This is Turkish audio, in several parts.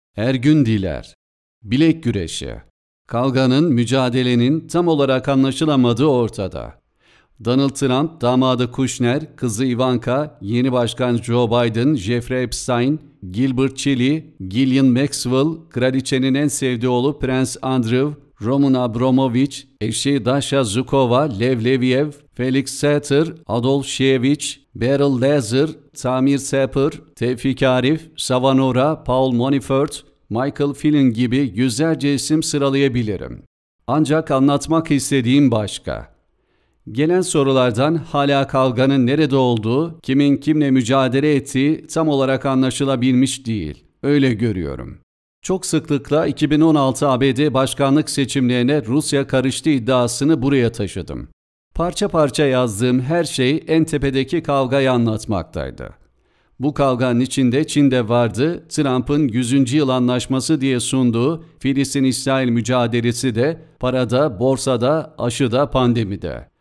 Ergün Diler. Bilek güreşi. Kavganın, mücadelenin tam olarak anlaşılamadığı ortada. Donald Trump, damadı Kushner, kızı Ivanka, yeni başkan Joe Biden, Jeffrey Epstein, Gilbert Chili, Ghislaine Maxwell, kraliçenin en sevdiği oğlu Prens Andrew, Roman Abramovich, eşi Dasha Zhukova, Lev Leviev, Felix Sater, Adolf Shevich, Beryl Lazar, Tamir Sapir, Tevfik Arif, Savanora, Paul Manafort, Michael Flynn gibi yüzlerce isim sıralayabilirim. Ancak anlatmak istediğim başka. Gelen sorulardan hala kavganın nerede olduğu, kimin kimle mücadele ettiği tam olarak anlaşılabilmiş değil. Öyle görüyorum. Çok sıklıkla 2016 ABD başkanlık seçimlerine Rusya karıştı iddiasını buraya taşıdım. Parça parça yazdığım her şey en tepedeki kavgayı anlatmaktaydı. Bu kavganın içinde Çin de vardı, Trump'ın 100. yıl anlaşması diye sunduğu Filistin-İsrail mücadelesi de parada, borsada, aşıda, pandemide.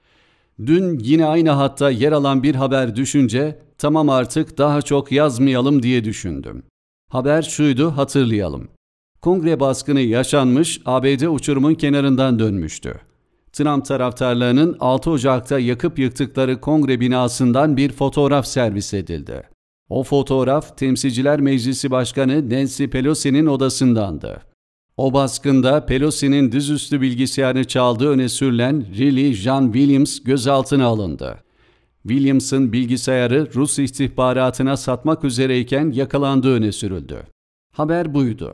Dün yine aynı hatta yer alan bir haber düşünce tamam artık daha çok yazmayalım diye düşündüm. Haber şuydu, hatırlayalım. Kongre baskını yaşanmış, ABD uçurumun kenarından dönmüştü. Trump taraftarlarının 6 Ocak'ta yakıp yıktıkları kongre binasından bir fotoğraf servis edildi. O fotoğraf Temsilciler Meclisi Başkanı Nancy Pelosi'nin odasındandı. O baskında Pelosi'nin dizüstü bilgisayarını çaldığı öne sürülen Riley Jean Williams gözaltına alındı. Williams'ın bilgisayarı Rus istihbaratına satmak üzereyken yakalandığı öne sürüldü. Haber buydu.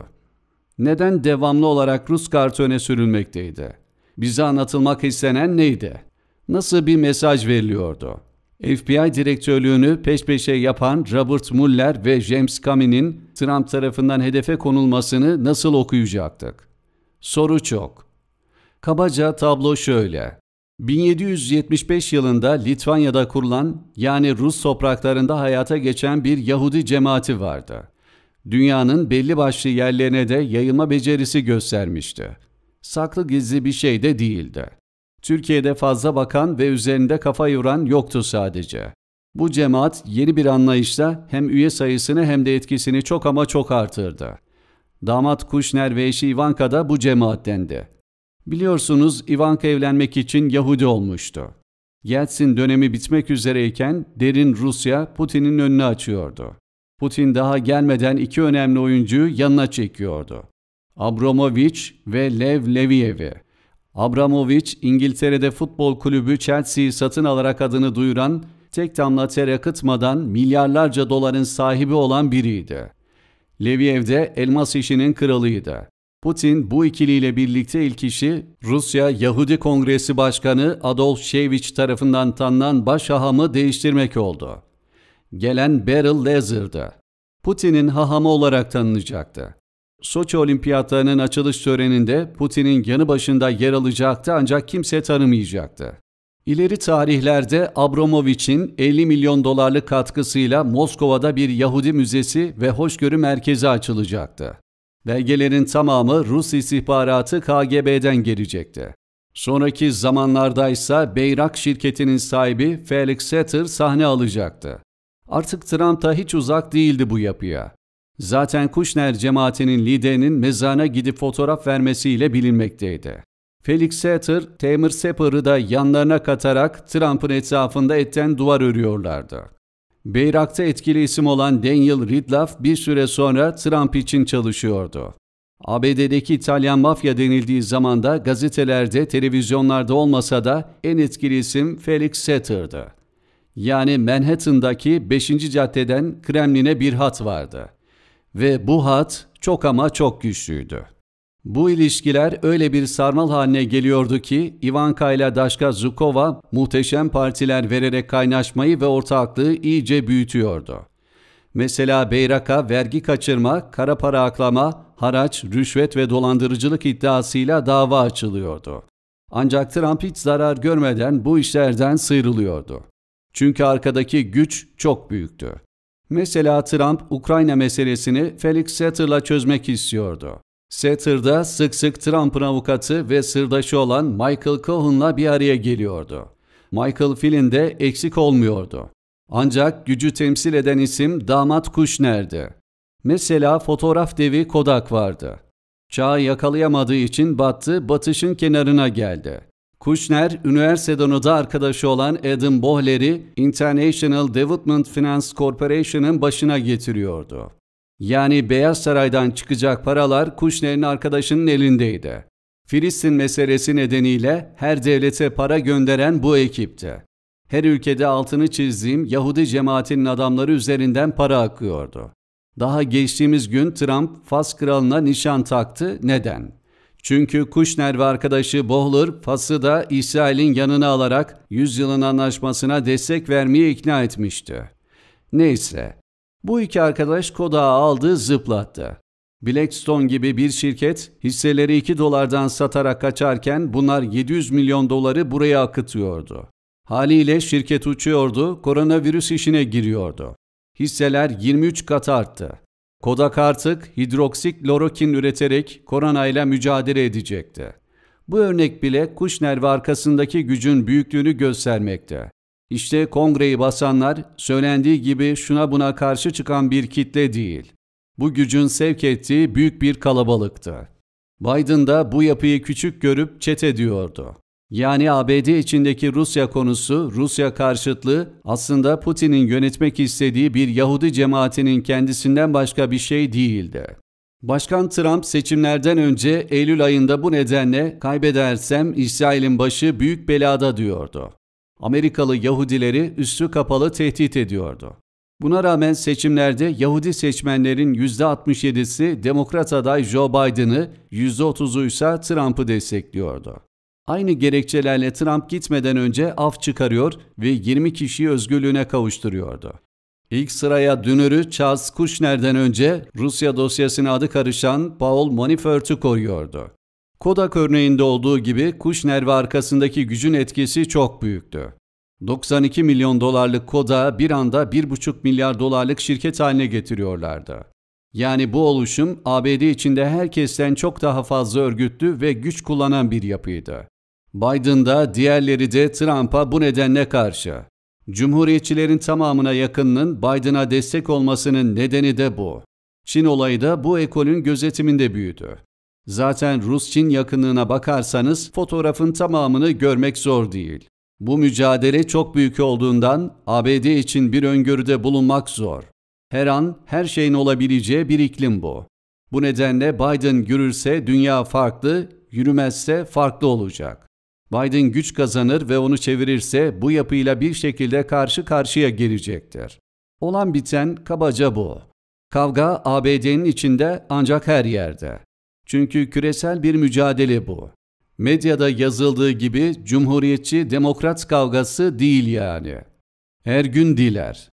Neden devamlı olarak Rus kartı öne sürülmekteydi? Bize anlatılmak istenen neydi? Nasıl bir mesaj veriliyordu? FBI direktörlüğünü peş peşe yapan Robert Mueller ve James Comey'nin Trump tarafından hedefe konulmasını nasıl okuyacaktık? Soru çok. Kabaca tablo şöyle. 1775 yılında Litvanya'da kurulan, yani Rus topraklarında hayata geçen bir Yahudi cemaati vardı. Dünyanın belli başlı yerlerine de yayılma becerisi göstermişti. Saklı gizli bir şey de değildi. Türkiye'de fazla bakan ve üzerinde kafa yoran yoktu sadece. Bu cemaat yeni bir anlayışla hem üye sayısını hem de etkisini çok ama çok artırdı. Damat Kushner ve eşi Ivanka da bu cemaattendi. Biliyorsunuz Ivanka evlenmek için Yahudi olmuştu. Yeltsin dönemi bitmek üzereyken derin Rusya Putin'in önünü açıyordu. Putin daha gelmeden iki önemli oyuncuyu yanına çekiyordu. Abramovich ve Lev Leviev'i. Abramovich, İngiltere'de futbol kulübü Chelsea'yi satın alarak adını duyuran, tek damla ter akıtmadan milyarlarca doların sahibi olan biriydi. Leviev de elmas işinin kralıydı. Putin bu ikiliyle birlikte ilk işi Rusya Yahudi Kongresi Başkanı Adolf Shevich tarafından tanınan baş hahamı değiştirmek oldu. Gelen Beryl Lazar'dı. Putin'in hahamı olarak tanınacaktı. Soçi Olimpiyatlarının açılış töreninde Putin'in yanı başında yer alacaktı ancak kimse tanımayacaktı. İleri tarihlerde Abramovich'in 50 milyon dolarlık katkısıyla Moskova'da bir Yahudi müzesi ve hoşgörü merkezi açılacaktı. Belgelerin tamamı Rus istihbaratı KGB'den gelecekti. Sonraki zamanlardaysa Bayrak şirketinin sahibi Felix Sater sahne alacaktı. Artık Trump da hiç uzak değildi bu yapıya. Zaten Kushner cemaatinin liderinin mezarına gidip fotoğraf vermesiyle bilinmekteydi. Felix Sater, Tamir Sapir'ı da yanlarına katarak Trump'ın etrafında etten duvar örüyorlardı. Bayrak'ta etkili isim olan Daniel Ridloff bir süre sonra Trump için çalışıyordu. ABD'deki İtalyan mafya denildiği zamanda gazetelerde, televizyonlarda olmasa da en etkili isim Felix Sater'dı. Yani Manhattan'daki 5. caddeden Kremlin'e bir hat vardı. Ve bu hat çok ama çok güçlüydü. Bu ilişkiler öyle bir sarmal haline geliyordu ki Ivanka ile Dasha Zhukova muhteşem partiler vererek kaynaşmayı ve ortaklığı iyice büyütüyordu. Mesela Bayrak'a vergi kaçırma, kara para aklama, haraç, rüşvet ve dolandırıcılık iddiasıyla dava açılıyordu. Ancak Trump hiç zarar görmeden bu işlerden sıyrılıyordu. Çünkü arkadaki güç çok büyüktü. Mesela Trump, Ukrayna meselesini Felix Sater'la çözmek istiyordu. Sater da sık sık Trump'ın avukatı ve sırdaşı olan Michael Cohen'la bir araya geliyordu. Michael Flynn de eksik olmuyordu. Ancak gücü temsil eden isim damat Kushner'di. Mesela fotoğraf devi Kodak vardı. Çağı yakalayamadığı için battı, batışın kenarına geldi. Kushner, üniversiteden oda arkadaşı olan Adam Boehler'i International Development Finance Corporation'ın başına getiriyordu. Yani Beyaz Saray'dan çıkacak paralar Kushner'in arkadaşının elindeydi. Filistin meselesi nedeniyle her devlete para gönderen bu ekipti. Her ülkede altını çizdiğim Yahudi cemaatinin adamları üzerinden para akıyordu. Daha geçtiğimiz gün Trump Fas kralına nişan taktı. Neden? Çünkü Kushner ve arkadaşı Boehler Fas'ı da İsrail'in yanına alarak 100 yılın anlaşmasına destek vermeye ikna etmişti. Neyse, bu iki arkadaş Kodak'ı aldı, zıplattı. Blackstone gibi bir şirket hisseleri $2'dan satarak kaçarken bunlar 700 milyon doları buraya akıtıyordu. Haliyle şirket uçuyordu, koronavirüs işine giriyordu. Hisseler 23 kat arttı. Kodak artık hidroksiklorokin üreterek koronayla mücadele edecekti. Bu örnek bile Kushner ve arkasındaki gücün büyüklüğünü göstermekte. İşte kongreyi basanlar söylendiği gibi şuna buna karşı çıkan bir kitle değil. Bu gücün sevk ettiği büyük bir kalabalıktı. Biden da bu yapıyı küçük görüp çete diyordu. Yani ABD içindeki Rusya konusu, Rusya karşıtlığı aslında Putin'in yönetmek istediği bir Yahudi cemaatinin kendisinden başka bir şey değildi. Başkan Trump seçimlerden önce Eylül ayında bu nedenle kaybedersem İsrail'in başı büyük belada diyordu. Amerikalı Yahudileri üstü kapalı tehdit ediyordu. Buna rağmen seçimlerde Yahudi seçmenlerin %67'si Demokrat aday Joe Biden'ı, %30'u ise Trump'ı destekliyordu. Aynı gerekçelerle Trump gitmeden önce af çıkarıyor ve 20 kişiyi özgürlüğüne kavuşturuyordu. İlk sıraya dünürü Charles Kushner'den önce Rusya dosyasına adı karışan Paul Manafort'u koyuyordu. Kodak örneğinde olduğu gibi Kushner ve arkasındaki gücün etkisi çok büyüktü. 92 milyon dolarlık Kodak'ı bir anda 1,5 milyar dolarlık şirket haline getiriyorlardı. Yani bu oluşum ABD içinde herkesten çok daha fazla örgütlü ve güç kullanan bir yapıydı. Biden da diğerleri de Trump'a bu nedenle karşı. Cumhuriyetçilerin tamamına yakınının Biden'a destek olmasının nedeni de bu. Çin olayı da bu ekolün gözetiminde büyüdü. Zaten Rus-Çin yakınlığına bakarsanız fotoğrafın tamamını görmek zor değil. Bu mücadele çok büyük olduğundan ABD için bir öngörüde bulunmak zor. Her an her şeyin olabileceği bir iklim bu. Bu nedenle Biden yürürse dünya farklı, yürümezse farklı olacak. Biden güç kazanır ve onu çevirirse bu yapıyla bir şekilde karşı karşıya gelecektir. Olan biten kabaca bu. Kavga ABD'nin içinde ancak her yerde. Çünkü küresel bir mücadele bu. Medyada yazıldığı gibi Cumhuriyetçi Demokrat kavgası değil yani. Her gün diler.